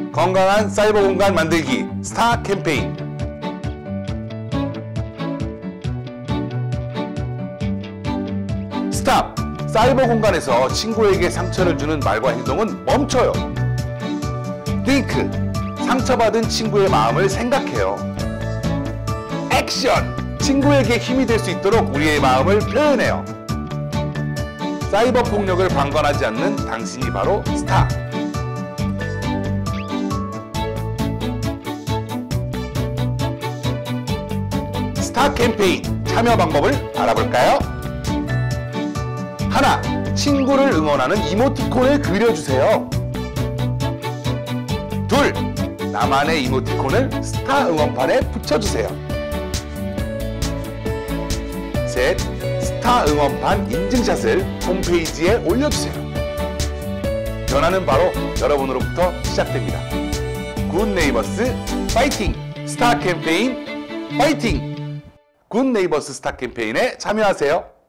건강한 사이버 공간 만들기 스타 캠페인. 스탑! 사이버 공간에서 친구에게 상처를 주는 말과 행동은 멈춰요. Think! 상처받은 친구의 마음을 생각해요. 액션! 친구에게 힘이 될 수 있도록 우리의 마음을 표현해요. 사이버 폭력을 방관하지 않는 당신이 바로 스타! 스타 캠페인 참여 방법을 알아볼까요? 하나, 친구를 응원하는 이모티콘을 그려주세요. 둘, 나만의 이모티콘을 스타 응원판에 붙여주세요. 셋, 스타 응원판 인증샷을 홈페이지에 올려주세요. 변화는 바로 여러분으로부터 시작됩니다. 굿네이버스 파이팅! 스타 캠페인 파이팅! 굿네이버스 스타 캠페인에 참여하세요.